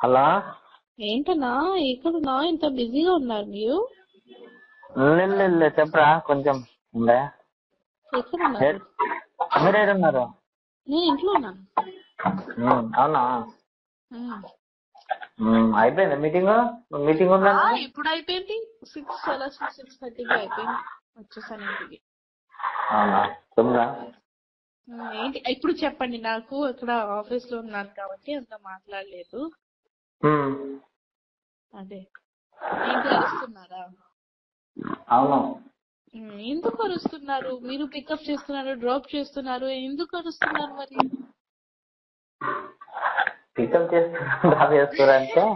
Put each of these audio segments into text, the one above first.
Hello. ఏంటన్నా ఎక్కడున్నా ఇంత బిజీగా ఉన్నారు మీరు? చెప్పరా కొంచెం ఉండే. ఎక్కడున్నారు? మీరు ఏడున్నారు? నేను ఇంట్లో ఉన్నాను. అవునా? అయిపోయింది మీటింగ్ ఉందా? ఇప్పుడు అయిపోయింది 6:30కి అయిపోయింది. వచ్చేసాను ఇంటికి. అవునా? తొమ్మిదా? ఏంటి ఇప్పుడు చెప్పండి. నాకు ఇక్కడ ఆఫీస్ లో ఉన్నాను కాబట్టి అంత మాట్లాడలేదు. అదే ఏంటి అరుస్తున్నారా? అవును. ఎందుకు అరుస్తున్నారు? మీరు పికప్ చేస్తున్నారు, డ్రాప్ చేస్తున్నారు, ఎందుకు అరుస్తున్నారు మరి? పికప్ చేస్తారంటే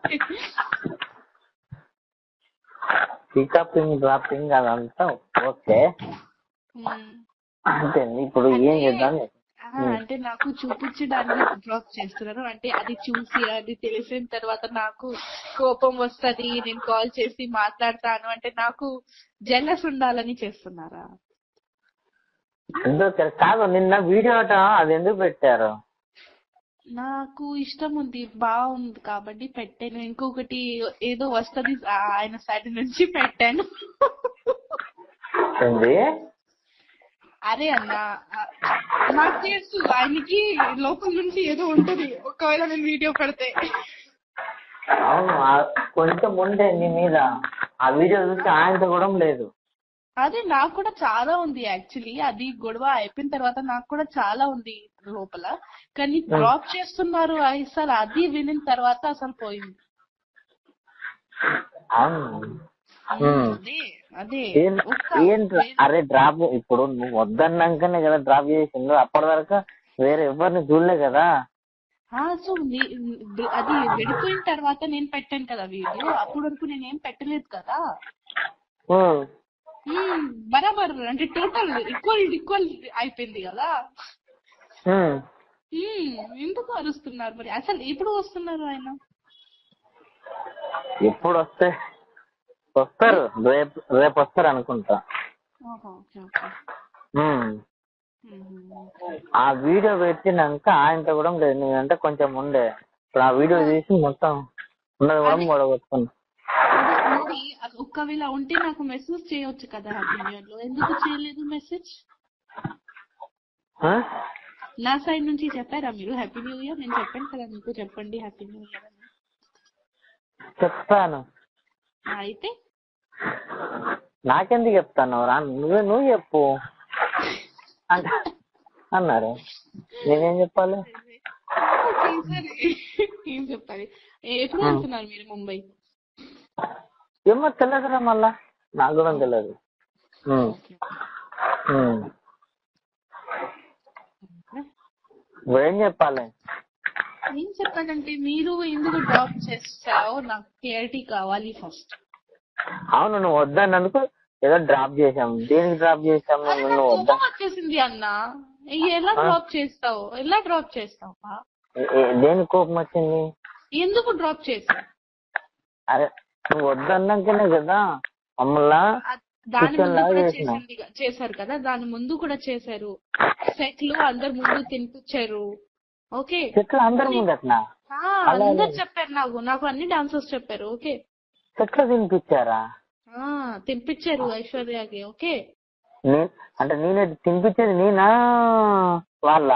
పికపింగ్ డ్రాపింగ్ అదంతా ఓకే. అంటే ఇప్పుడు ఏం చేద్దాం? అంటే నాకు చూపించడానికి డ్రాప్ చేస్తున్నారు. అంటే అది చూసి అది తెలిసిన తర్వాత నాకు కోపం వస్తది, నేను కాల్ చేసి మాట్లాడతాను అంటే నాకు జెలస్ ఉండాలని చేస్తున్నారా? ఎందుకు కాదు, నిన్న వీడియో అది ఎందుకు పెట్టారు? నాకు ఇష్టం ఉంది, బాగుంది కాబట్టి పెట్టాను. ఇంకొకటి ఏదో వస్తది ఆయన సైడ్ నుంచి పెట్టాను. అరే అన్న, నాకు తెలుసు ఆయనకి లోపల నుంచి ఏదో ఉంటది ఒకవేళ నేను వీడియో పెడితే. అవును, కొంచెం ఉండే నీ మీద. ఆ వీడియో చూసి ఆయనతో కూడా లేదు. అదే నాకు కూడా చాలా ఉంది యాక్చువల్లీ. అది గొడవ అయిపోయిన తర్వాత నాకు కూడా చాలా ఉంది లోపల. కానీ డ్రాప్ చేస్తున్నారు అసలు అది వినిన తర్వాత అసలు పోయింది. అరే డ్రాప్ ఇప్పుడు నువ్వు వద్దన్నాకనే కదా డ్రాప్ చేసిండు. అప్పటి వరకు వేరే ఎవరిని చూడలే కదా. సో అది విడిపోయిన తర్వాత నేను పెట్టాను కదా వీడియో. అప్పటి వరకు నేనేం పెట్టలేదు కదా. బరాబర్ అంటే టోటల్ ఈక్వల్ అయిపోయింది కదా. ఎందుకు అరుస్తున్నారు మరి? అసలు ఎప్పుడు వస్తున్నారు ఆయన? ఎప్పుడు వస్తారు? రేపు వస్తారు అనుకుంటా. ఆ వీడియో పెట్టినాక ఆయనతో కూడా లేదు. నేనంటే కొంచెం ఉండే. ఇప్పుడు ఆ వీడియో తీసి మొత్తం ఉన్నది కూడా మూడగొట్టుకున్నా. మరి ఒక్కవేళ ఉంటే నాకు మెసేజ్ చేయొచ్చు కదా హ్యాపీ న్యూ ఇయర్ లో. ఎందుకు చేయలేదు మెసేజ్? నా సైడ్ నుంచి చెప్పారా మీరు హ్యాపీ న్యూ ఇయర్? నేను చెప్పాను కదా మీకు, చెప్పండి హ్యాపీ న్యూ ఇయర్ అని. చెప్తాను. అయితే నాకెందుకు చెప్తాను రా? నువ్వు చెప్పు అన్నారు. నేనేం చెప్పాలి? ఏం చెప్పాలి? ఎప్పుడు వెళ్తున్నారు మీరు ముంబై? ఏమో తెలియదురా, మళ్ళా నాకు కూడా తెలియదు. ఏం చెప్పాలి? ఏం చెప్పాలంటే మీరు ఎందుకు డ్రాప్ చేస్తావో నాకు క్లారిటీ కావాలి ఫస్ట్. అవును, నువ్వు వద్దన్నందుకు ఏదో డ్రాప్ చేసాం. దేనికి డ్రాప్ చేసాము? కోపం వచ్చేసింది అన్న. ఎలా డ్రాప్ చేస్తావు? దేనికి కోపం వచ్చింది? ఎందుకు డ్రాప్ చేసావు? అరే నువ్వు వద్దన్నాకనే కదా మమ్మల్ని దాని ముందు కూడా చేశారు కదా. దాని ముందు కూడా చేశారు. సెట్లు అందరు ముందు తినిపించారు. ఓకే, సెట్లు అందరి ముందు అట్లా అందరు చెప్పారు. నాకు అన్ని డాన్సర్స్ చెప్పారు. ఓకే, సెట్లు తినిపించారు ఐశ్వర్యకి. ఓకే, అంటే నేనే తినిపించేది నేనా వాళ్ళ?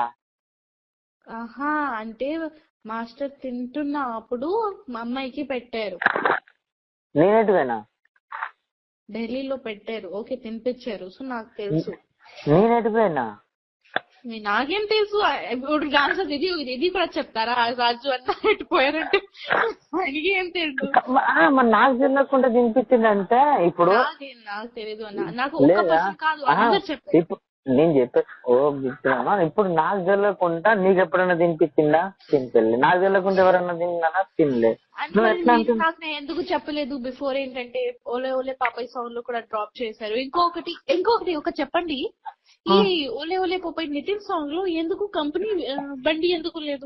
అంటే మాస్టర్ తింటున్నప్పుడు మా అమ్మాయికి పెట్టారు. నేనేటివేనా? ఢిల్లీలో పెట్టారు. ఓకే, తినిపించారు. సో నాకు తెలుసు. నేనేటిపోయినా? నాకేం తెలుసు? డాన్సర్ ఇది కూడా చెప్తారా? రాజు అన్న ఎట్టిపోయారంటే ఆయనకి ఏం తెలుసు? మరి నాకు తెలియకుండా తినిపించిందంటే ఇప్పుడు నాకు తెలియదు అన్న. నాకు ఒక్క పర్సన్ కాదు, అందరు చెప్పారు. నేను చెప్పే చెప్తున్నా. ఇప్పుడు నాకు తెలియకుండా నీకు ఎప్పుడైనా తినిపించిందా? తినిపెళ్ళి. నాకు తెలియకుండా ఎవరన్నా తిన్నా? తినలే. నాకు ఎందుకు చెప్పలేదు బిఫోర్? ఏంటంటే ఓలే ఓలే పాపాయ్ సాంగ్ లో కూడా డ్రాప్ చేశారు. ఇంకొకటి ఒక చెప్పండి. ఈ ఓలే ఓలే పాపాయ్ నితిన్ సాంగ్ లో ఎందుకు కంపెనీ బండి ఎందుకు లేదు?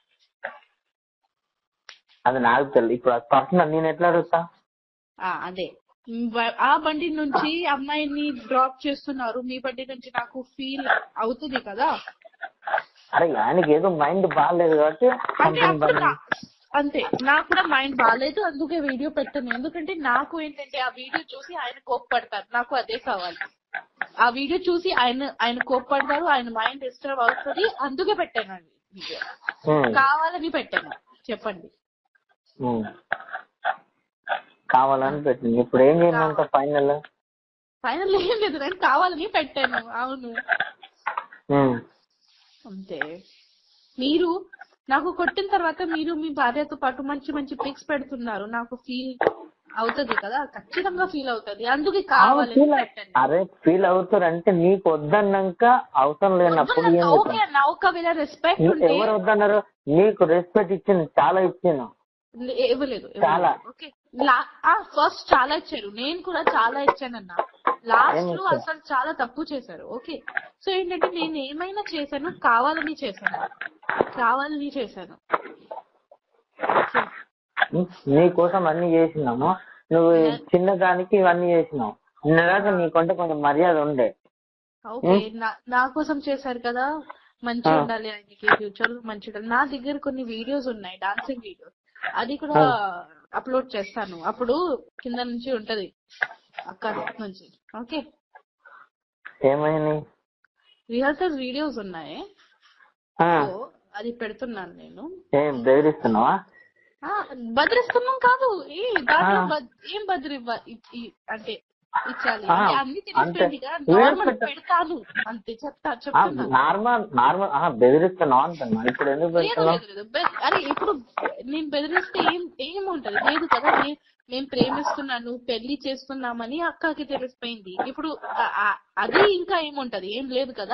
అది నాకు తెలియదు. ఇప్పుడు పర్సనల్ నేను ఎట్లా అడుగుతా? అదే ఆ బండి నుంచి అమ్మాయిని డ్రాప్ చేస్తున్నారు, మీ బండి నుంచి నాకు ఫీల్ అవుతుంది కదా. అరే ఆయనకి ఏదో మైండ్ బాగాలేదు కాబట్టి అంతే, నాకు కూడా మైండ్ బాగాలేదు, అందుకే వీడియో పెట్టాను. ఎందుకంటే నాకు ఏంటంటే ఆ వీడియో చూసి ఆయన కోప్పడతారు, నాకు అదే కావాలి. ఆ వీడియో చూసి ఆయన కోప్పడతారు, ఆయన మైండ్ డిస్టర్బ్ అవుతుంది, అందుకే పెట్టాను అది వీడియో. కావాలని పెట్టాను, చెప్పండి. కావాలని పెట్టింది. ఇప్పుడు ఏం చేయమంట ఫైనల్? ఫైనల్ ఏం లేదు, నేను కావాలని పెట్టాను. అవును అంతే. మీరు నాకు కొట్టిన తర్వాత మీరు మీ భార్యతో పాటు మంచి మంచి పిక్స్ పెడుతున్నారు, నాకు ఫీల్ అవుతుంది కదా, ఖచ్చితంగా ఫీల్ అవుతుంది, అందుకే కావాలని పెట్టండి. అరే ఫీల్ అవుతారు అంటే నీకు వద్దన్నాక అవసరం లేనప్పుడు ఓకే అన్న, ఒకవేళ రెస్పెక్ట్ ఉంటే. ఎవరు వద్దన్నారు? నీకు రెస్పెక్ట్ ఇచ్చింది, చాలా ఇచ్చాను. ఇవ్వలేదు చాలా. ఓకే, ఫస్ట్ చాలా ఇచ్చారు, నేను కూడా చాలా ఇచ్చానన్నా. లాస్ట్ లో అసలు చాలా తప్పు చేశారు. ఓకే, సో ఏంటంటే నేను ఏమైనా చేశాను కావాలని చేశాను. నీ కోసం అన్ని చేసినాము, నువ్వు చిన్నదానికి ఇవన్నీ చేసినావు. నిన్నదాకా నీకంటే కొంచెం మర్యాద ఉండే. ఓకే, నా కోసం చేశారు కదా, మంచిగా ఉండాలి ఆయనకి, ఫ్యూచర్ లో మంచిగా ఉండాలి. నా దగ్గర కొన్ని వీడియోస్ ఉన్నాయి, డాన్సింగ్ వీడియోస్, అది కూడా అప్లోడ్ చేస్తాను. అప్పుడు కింద నుంచి ఉంటది, అక్కడ నుంచి. ఓకే, ఏమైంది? రిహర్సల్ వీడియోస్ ఉన్నాయి, అది పెడుతున్నాను నేను. ఏం బెదిరిస్తున్నావా? బదిరిస్తున్నాం కాదు, దాంట్లో ఏం అంటే ఇచ్చాలి అన్ని తెలిసిపోయింది కదా, నార్మల్ పెడతాను అంతే, చెప్తాను. నార్మల్ బెదిరిస్తున్నావు అంటున్నా. ఇప్పుడు ఎందుకు లేదు, అరే ఇప్పుడు నేను బెదిరిస్తే ఏముంటది? లేదు కదా, నేను ప్రేమిస్తున్నాను, పెళ్లి చేస్తున్నామని అక్కకి తెలిసిపోయింది. ఇప్పుడు అది ఇంకా ఏముంటది? ఏం లేదు కదా.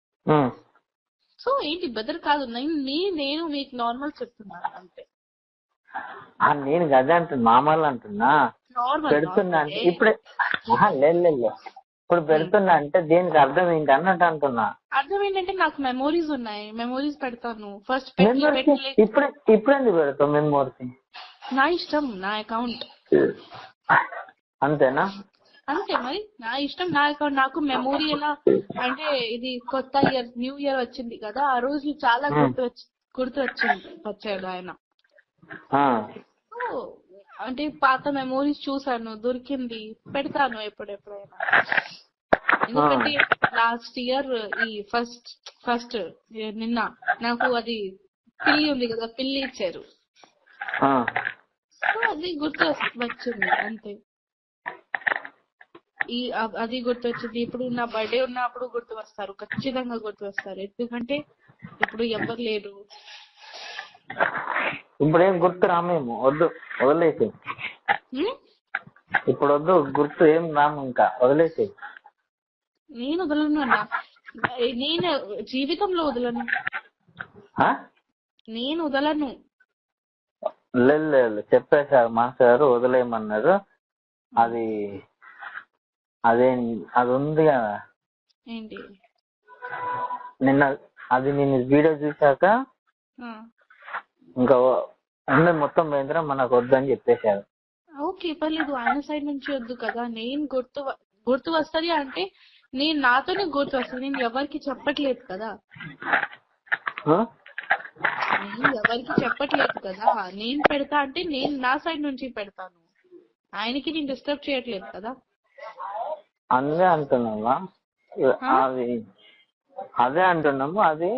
సో ఏంటి బెదర్ కాదు, నేను మీకు నార్మల్ చెప్తున్నాను అంతే. నేను గదే అంటున్నా, మామూలు అంటున్నా. పెడుతున్నా అంటే ఇప్పుడే లేదు, ఇప్పుడు పెడుతున్నా అంటే దీనికి అర్థం ఏంటి అన్నట్టు అంటున్నా. అర్థం ఏంటంటే నాకు మెమోరీస్ ఉన్నాయి, మెమోరీస్ పెడతాను. ఫస్ట్ ఇప్పుడు ఎందుకు పెడతావు మెమోరీస్? నా ఇష్టం, నా అకౌంట్ అంతేనా? అంతే మరి, నా ఇష్టం, నా అకౌంట్. నాకు మెమోరీ ఎలా అంటే, ఇది కొత్త ఇయర్, న్యూ ఇయర్ వచ్చింది కదా, ఆ రోజు చాలా గుర్తు వచ్చాడు ఆయన. అంటే పాత మెమోరీస్ చూసాను, దొరికింది, పెడతాను ఎప్పుడెప్పుడైనా. ఎందుకంటే లాస్ట్ ఇయర్ ఈ ఫస్ట్ నిన్న నాకు అది పిల్లి ఉంది కదా, పిల్లి ఇచ్చారు, సో అది గుర్తు వచ్చింది అంతే. అది గుర్తొచ్చింది. ఇప్పుడు నా బర్త్డే ఉన్నప్పుడు గుర్తు వస్తారు, ఖచ్చితంగా గుర్తు వస్తారు. ఎందుకంటే ఇప్పుడు ఎవరు లేరు. ఇప్పుడు ఏం గుర్తు రామేమో, వద్దు, వదిలేసి. ఇప్పుడు వద్దు, గుర్తు ఏం రాము, ఇంకా వదిలేసి. నేను వదలను అన్న, నేను జీవితంలో వదలను, నేను వదలను. లేదు, చెప్పేశారు మాస్టర్ గారు, వదిలేయమన్నారు. అది ఉంది కదా, ఏంటి నేను వీడియో చూసాక ఇంకా మొత్తం పోయిందిరా, మనకు వద్దని చెప్పేశారు. ఓకే, పర్లేదు, ఆయన సైడ్ నుంచి వద్దు కదా. నేను గుర్తు వస్తుంది అంటే నేను నాతోనే గుర్తు వస్తుంది, నేను ఎవరికి చెప్పట్లేదు కదా. నేను పెడతా అంటే నేను నా సైడ్ నుంచి పెడతాను, ఆయనకి నేను డిస్టర్బ్ చేయట్లేదు కదా. అదే అంటున్నావా? అదే అంటున్నాము. అది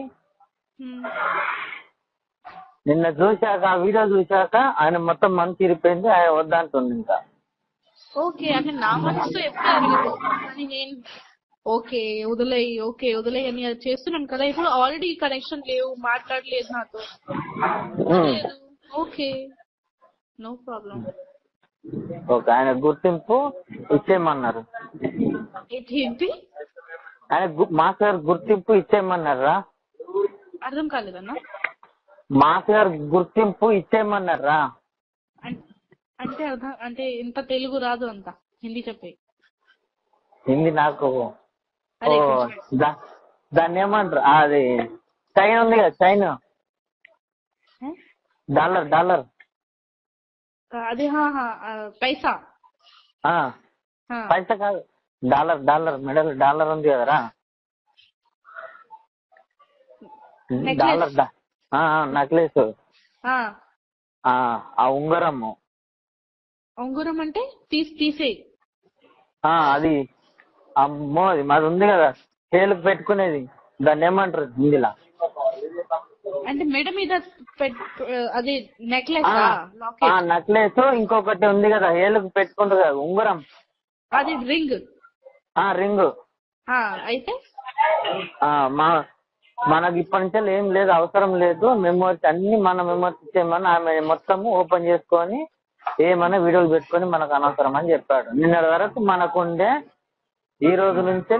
నిన్న చూశాక, ఆ వీడియో చూశాక ఆయన మొత్తం మనసు ఇరిపోయింది, ఆయన వద్దంటుంది ఇంకా. ఓకే, అంటే నా మనసుతో ఎప్పుడు అడగదు, కానీ నేను ఓకే వదిలేయి అని చేస్తున్నాను కదా. ఇప్పుడు ఆల్రెడీ కనెక్షన్ లేవు, మాట్లాడలేదు నాతో, ఓకే, నో ప్రాబ్లం. ఓకే, ఆయన గుర్తింపు ఇచ్చేయమన్నారు. ఏంటి? ఆయన మాస్టర్ గారు గుర్తింపు ఇచ్చేయమన్నారా? అర్థం కాలేదన్నా. మాస్టర్ గారు గుర్తింపు ఇచ్చేయమన్నారా? అంటే అర్థం అంటే ఇంత తెలుగు రాదు, అంత హిందీ చెప్పే. హిందీ నాకు దాన్ని ఏమంటారు, అది చైన్ ఉంది కదా, చైన్, డాలర్ అది పైసా పైసా కాదు, డాలర్ మెడల్ డాలర్ ఉంది కదరా, డాలర్ నెక్లెస్ ఆ ఉంగరము. ఉంగరం అంటే తీసేయి. అది అమ్మో మాది ఉంది కదా చేలుకు పెట్టుకునేది, దాన్ని ఏమంటారు హిందీలా? అంటే మెడ మీద అది నెక్లెస్ నెక్లెస్. ఇంకొకటి ఉంది కదా ఏలుకు పెట్టుకుంటారు కదా ఉంగరం, అది రింగ్. రింగ్. అయితే మనకి ఇప్పటి నుంచి ఏం లేదు, అవసరం లేదు. మెమోరీస్ అన్ని మన మెమోరీస్ ఇచ్చేయమని ఆమె మొత్తం ఓపెన్ చేసుకొని ఏమైనా వీడియోలు పెట్టుకొని మనకు అనవసరం అని చెప్పాడు. నిన్నటి వరకు మనకుండే, ఈ రోజు నుంచి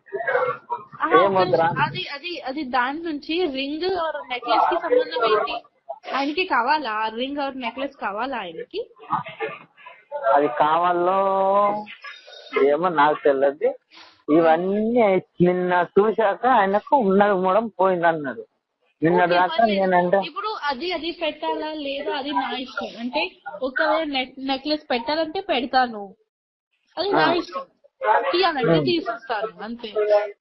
అది దాని నుంచి రింగ్ నెక్లెస్ కి సంబంధం ఏంటి? ఆయనకి కావాలా రింగ్ ఆర్ నెక్లెస్? కావాలా ఆయనకి? అది కావాలో ఏమో నాకు తెలియదు. ఇవన్నీ నిన్న చూశాక ఆయనకు ఉన్నది మూడం పోయింది అన్నాడు. నిన్న దాకా నేనంటే ఇప్పుడు అది పెట్టాలా లేదా అది నా ఇష్టం. అంటే ఒకవేళ నెక్లెస్ పెట్టాలంటే పెడతాను, అది నా ఇష్టం. తీయాలంటే తీసేస్తాను అంతే.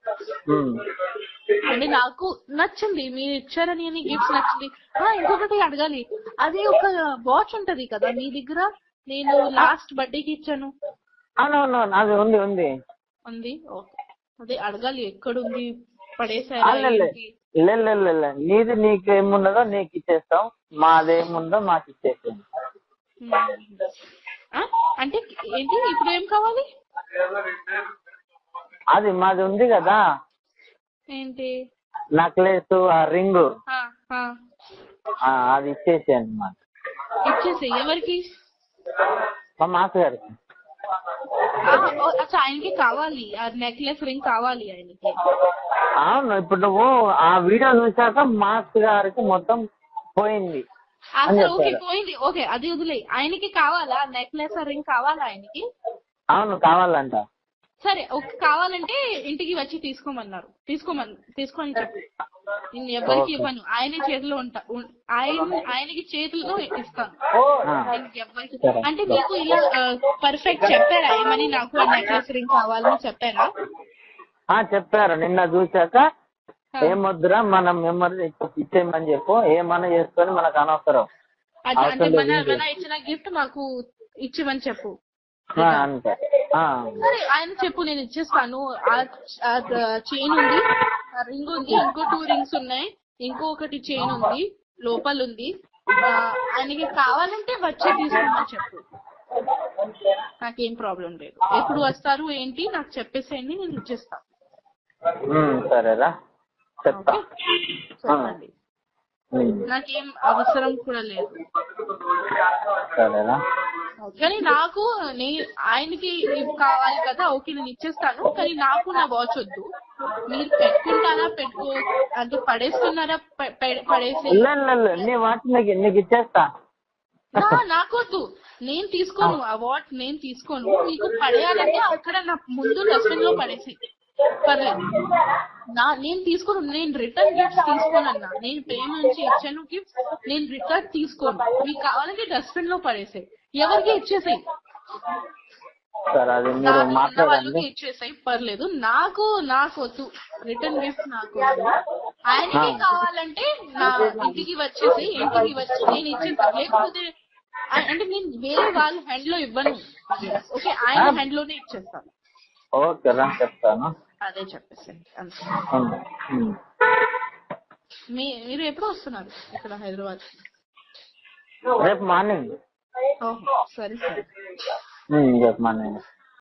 అంటే నాకు నచ్చింది, మీరు ఇచ్చారని అని గిఫ్ట్స్ నచ్చింది. ఇంకొకటి అడగాలి, అది ఒక వాచ్ ఉంటది కదా మీ దగ్గర, నేను లాస్ట్ బర్త్డేకి ఇచ్చాను. అది ఉంది ఉంది. అదే అడగాలి, ఎక్కడుంది, పడేసారా? నీది నీకేమున్నదో నీకు ఇచ్చేస్తాం, మాదేముందో మాకు ఇచ్చేస్తాం. అంటే ఏంటి ఇప్పుడు ఏం కావాలి? అది మాది ఉంది కదా ఏంటి? నెక్లెస్, ఆ రింగ్, అది ఇచ్చేసి అన్నమాట. ఇచ్చేసి ఎవరికి? మా మాస్ గారికి. ఆయనకి కావాలి, ఆ నెక్లెస్ రింగ్ కావాలి ఆయనకి. అవును, ఇప్పుడు నువ్వు ఆ వీడియో చూసాక మాస్ గారికి మొత్తం పోయింది. పోయింది. ఓకే, అది వదిలే. ఆయనకి కావాలా నెక్లెస్ రింగ్? కావాలా ఆయనకి? అవును కావాలంట. సరే, కావాలంటే ఇంటికి వచ్చి తీసుకోమన్నారు. తీసుకోని చెప్పు, నేను ఎవరికి ఇవ్వను. ఆయన చేతిలో ఆయనకి చేతిలో ఇస్తాను. ఎవరికి అంటే మీకు ఇలా పర్ఫెక్ట్ చెప్పారా ఏమని? నాకు ఆ నెక్లెస్ రింగ్ కావాలని చెప్పారా? చెప్పారు. నిన్న చూసాక ఏమొద్దురా మనం మెమరీ ఇచ్చేయమని చెప్పు, ఏమన్నా చేసుకొని మనకు అనవసరం. అంటే మన ఇచ్చిన గిఫ్ట్ మాకు ఇచ్చిమని చెప్పు. సరే, ఆయన చెప్పు, నేను ఇచ్చేస్తాను. చైన్ ఉంది, రింగ్ ఉంది, ఇంకో 2 రింగ్స్ ఉన్నాయి, ఇంకొకటి చైన్ ఉంది, లోపల ఉంది. ఆయనకి కావాలంటే వచ్చి తీసుకోమని చెప్పు, నాకేం ప్రాబ్లం లేదు. ఎప్పుడు వస్తారు ఏంటి నాకు చెప్పేసేయండి, నేను ఇచ్చేస్తాను. సరేరా, చెప్పండి. నాకేం అవసరం కూడా లేదు. కానీ నాకు ఆయనకి కావాలి కదా, ఓకే నేను ఇచ్చేస్తాను. కానీ నాకు నా వాచ్ వద్దు. మీరు పెట్టుకుంటారా, అంటే పడేస్తున్నారా? పడేసి నాకొద్దు, నేను తీసుకోను. ఆ వాచ్ నేను తీసుకోను. మీకు పడేయాలంటే అక్కడ నా ముందు డస్ట్బిన్ లో పడేసి పర్లేదు. నేను తీసుకోను. నేను రిటర్న్ గిఫ్ట్స్ తీసుకోనన్నా. నేను ప్రేమ నుంచి ఇచ్చాను గిఫ్ట్స్, నేను రిటర్న్ తీసుకోను. మీకు కావాలంటే డస్ట్బిన్ లో పడేసాయి, ఎవరికి ఇచ్చేసాయి, వాళ్ళకి ఇచ్చేసాయి, పర్లేదు. నాకు వద్దు రిటర్న్ గిఫ్ట్, నాకు ఆయనకి కావాలంటే నా ఇంటికి వచ్చేసి నేను ఇచ్చేస్తాను. లేకపోతే అంటే నేను వేరే వాళ్ళ హ్యాండ్ లో ఇవ్వను. ఓకే, ఆయన హ్యాండ్ లోనే ఇచ్చేస్తాను. ఓకే రా, చెప్తాను. అదే చెప్పేసండి అంతే. మీరు ఎప్పుడు వస్తున్నారు ఇక్కడ హైదరాబాద్? రేపు మార్నింగ్. సరే రేపు మార్నింగ్.